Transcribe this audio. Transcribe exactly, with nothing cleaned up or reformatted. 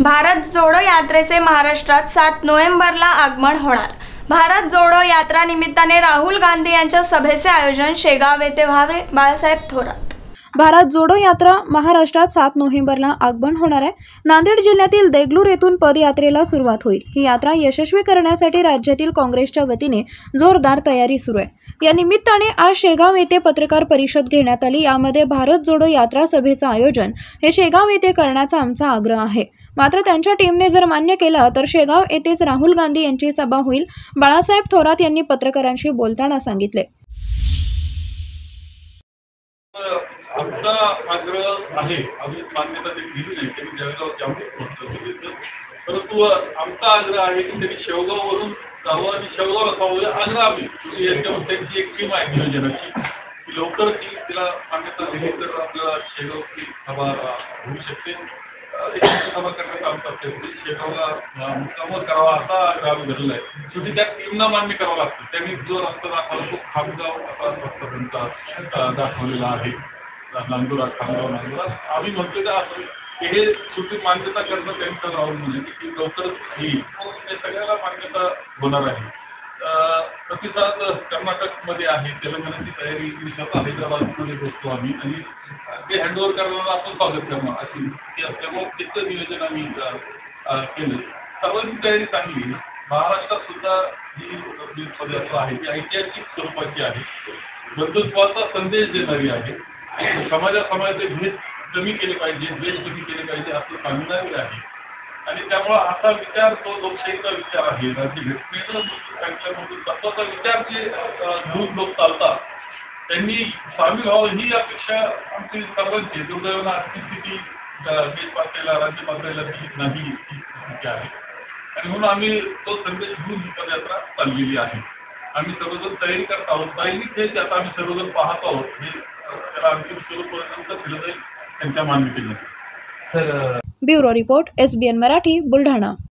भारत जोडो यात्रेचे महाराष्ट्रात सात नोव्हेंबरला आगमन होणार। भारत जोडो यात्रा निमित्ताने राहुल गांधी यांच्या सभेचे आयोजन शेगाव येथे व्हावे। बाळासाहेब थोरात। भारत जोडो यात्रा महाराष्ट्रात सात नोव्हेंबरला आगमन होणार आहे। नांदेड जिल्ह्यातील देगलूर येथून पदयात्रेला सुरुवात होईल। ही यात्रा यशस्वी करण्यासाठी राज्यातील काँग्रेसच्या वतीने जोरदार तयारी सुरू आहे। या निमित्ताने आज शेगाव येथे पत्रकार परिषद घेण्यात आली। यामध्ये भारत जोडो यात्रा सभेचे आयोजन हे शेगाव येथे करण्याचा आमचा आग्रह आहे। मात्र त्यांच्या टीमने जर मान्य केलं तर शेगाव येथेच राहुल गांधी यांची सभा होईल। बाळासाहेब थोरात यांनी पत्रकारांशी बोलताना सांगितले। आमचा आग्रह आहे, आम्ही मान्यता दिली नाही की जळगाव जाऊन, परंतु आमचा आग्रह आहे की त्यांनी शेवगाववरून जावं आणि शेवगाव असावं आग्रह आम्ही याच्यावर त्यांची एक टीम आहे नियोजनाची की लवकर ती तिला मान्यता दिली तर आपल्याला शेगावची सभा होऊ शकते। सभा करण्याचं आमचं असेल शेगावला मुक्काम करावा असा आग्रह धरला आहे। शेवटी त्या टीमना मान्य करावं लागतं। त्यांनी जो रस्ता दाखवला तो खामगाव असा रस्ता त्यांचा दाखवलेला आहे। नांदुरा खामगाव नांदुरा आम्ही म्हणतो का हे शेवटी मान्यता करणं त्यांचं राहून म्हणजे की लवकरच येईल हे सगळ्याला मान्यता होणार आहे। प्रतिसाद कर्नाटकमध्ये आहे, तेलंगणाची तयारी स्वतः हैदराबादमध्ये बसतो आम्ही आणि ते हँडओव्हर करण्याला आपण स्वागत करणार अशी त्यामुळे तिथं नियोजन आम्ही केलं। सर्वांची तयारी चांगली आहे। महाराष्ट्रात सुद्धा ही पदयात्रा आहे ती ऐतिहासिक स्वरूपाची आहे, बंधुत्वाचा संदेश देणारी आहे। समाजा समाजाचे भेद कमी केले पाहिजे, द्वेष कमी केले पाहिजे असं सांगणारी आहे आणि त्यामुळे असा विचार तो लोकशाहीचा विचार आहे। राज्य घटनेनं सांगितल्यामधून तत्वाचा विचार जे घेऊन लोक चालतात त्यांनी सामील व्हावं ही अपेक्षा आमची सर्वांची। दुर्दैवानं आजची स्थिती देश पातळीला राज्य पातळीला नाही ही स्थिती आहे आणि म्हणून आम्ही तो संदेश घेऊन ही पदयात्रा चाललेली आहे। आम्ही सर्वजण तयारी करत आहोत। दैनिक हे आता आम्ही सर्वजण पाहत आहोत हे त्याला अंतिम स्वरूप दिलं जाईल त्यांच्या मान्यतेने। Bureau report S B N Marathi Buldhana.